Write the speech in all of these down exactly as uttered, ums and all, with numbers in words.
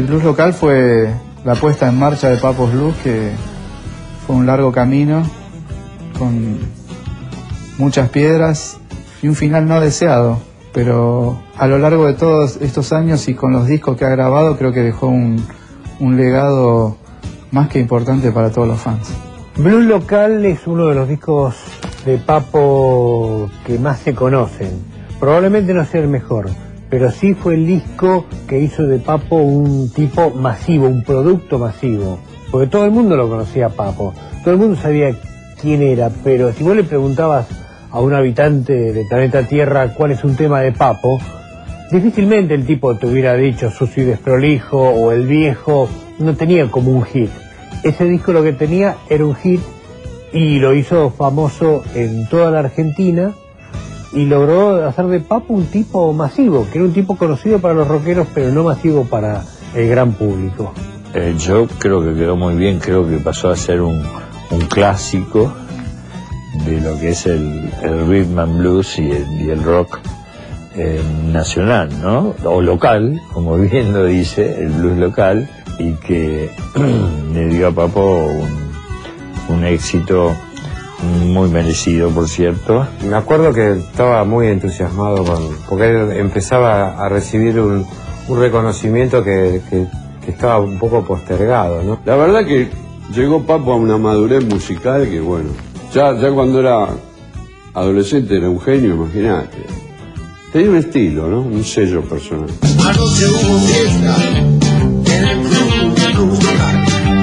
blues local fue la puesta en marcha de Pappo's Blues, que fue un largo camino con muchas piedras y un final no deseado, pero a lo largo de todos estos años y con los discos que ha grabado, creo que dejó un, un legado más que importante para todos los fans. Blues Local es uno de los discos de Pappo que más se conocen. Probablemente no sea el mejor, pero sí fue el disco que hizo de Pappo un tipo masivo, un producto masivo. Porque todo el mundo lo conocía a Pappo, todo el mundo sabía quién era, pero si vos le preguntabas a un habitante del planeta Tierra cuál es un tema de Pappo, difícilmente el tipo te hubiera dicho Sucio y Desprolijo o El Viejo. No tenía como un hit. Ese disco lo que tenía era un hit y lo hizo famoso en toda la Argentina y logró hacer de Pappo un tipo masivo, que era un tipo conocido para los rockeros pero no masivo para el gran público. Eh, yo creo que quedó muy bien, creo que pasó a ser un, un clásico de lo que es el, el rhythm and blues y el, y el rock eh, nacional, ¿no? O local, como bien lo dice, el blues local, y que le dio a Pappo un, un éxito muy merecido, por cierto. Me acuerdo que estaba muy entusiasmado con, porque él empezaba a recibir un, un reconocimiento que, que, que estaba un poco postergado, ¿no? La verdad que llegó Pappo a una madurez musical que, bueno, ya, ya cuando era adolescente era un genio, imagínate. Tenía un estilo, ¿no? Un sello personal. Anoche hubo fiesta en el club Blues Local.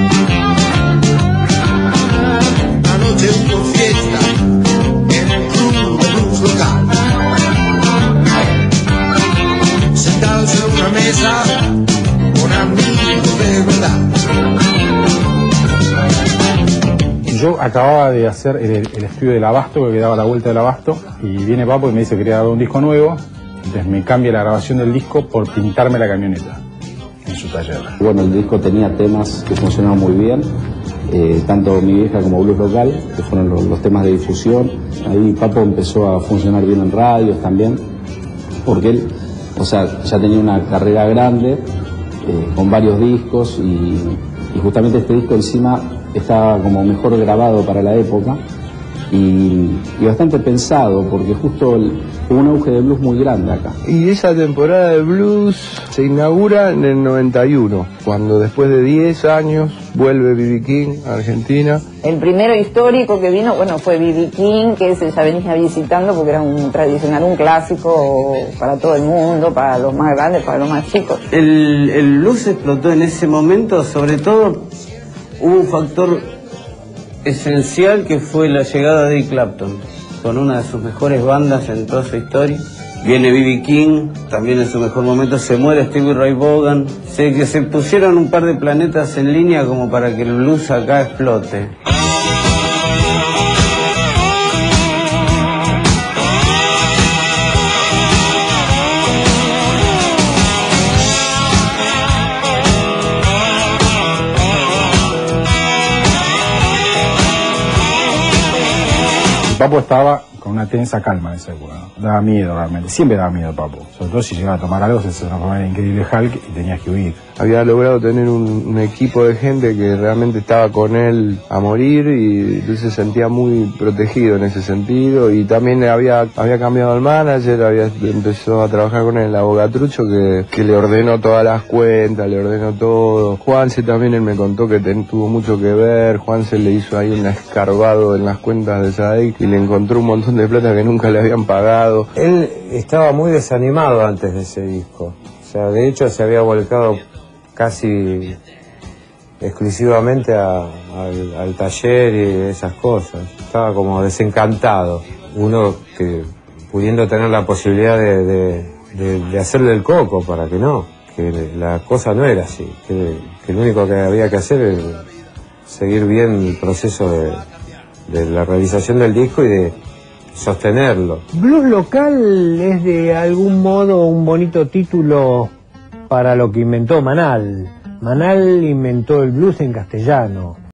Anoche hubo fiesta en el club Blues Local. Sentados en una mesa con amigos de verdad. Yo acababa de hacer el, el estudio del Abasto, que quedaba a la vuelta del Abasto, y viene Pappo y me dice que quería grabar un disco nuevo. Entonces me cambia la grabación del disco por pintarme la camioneta en su taller. Bueno, el disco tenía temas que funcionaban muy bien, eh, tanto Mi Vieja como Blues Local, que fueron los, los temas de difusión. Ahí Pappo empezó a funcionar bien en radios también, porque él, o sea, ya tenía una carrera grande, eh, con varios discos, y, y justamente este disco encima estaba como mejor grabado para la época y, y bastante pensado, porque justo el, hubo un auge de blues muy grande acá. Y esa temporada de blues se inaugura en el noventa y uno, cuando después de diez años vuelve B B King a Argentina. El primero histórico que vino, bueno, fue B B King, que se ya venía visitando porque era un tradicional, un clásico para todo el mundo, para los más grandes, para los más chicos. El, el blues explotó en ese momento, sobre todo hubo un factor esencial que fue la llegada de Eric Clapton, con una de sus mejores bandas en toda su historia. Viene B B King, también en su mejor momento, se muere Stevie Ray Vaughan. Se, que se pusieron un par de planetas en línea como para que el blues acá explote. Pappo estaba con una tensa calma en esa época, ¿no? Daba miedo realmente, siempre daba miedo Pappo, sobre todo si llegaba a tomar algo, se transformaba en Increíble Hulk y tenías que huir. Había logrado tener un, un equipo de gente que realmente estaba con él a morir, y él se sentía muy protegido en ese sentido, y también había, había cambiado al manager, había, empezó a trabajar con él, el Abogatrucho, que, que le ordenó todas las cuentas, le ordenó todo. Juanse también, él me contó que ten, tuvo mucho que ver. Juanse le hizo ahí un escarbado en las cuentas de Sadik y le encontró un montón de plata que nunca le habían pagado. Él estaba muy desanimado antes de ese disco. O sea, de hecho se había volcado casi exclusivamente a, al, al taller y esas cosas. Estaba como desencantado. Uno que pudiendo tener la posibilidad de, de, de, de hacerle el coco para que no, que la cosa no era así, que, que lo único que había que hacer era seguir bien el proceso de, de la realización del disco y de sostenerlo. Blues Local es de algún modo un bonito título para lo que inventó Manal. Manal inventó el blues en castellano.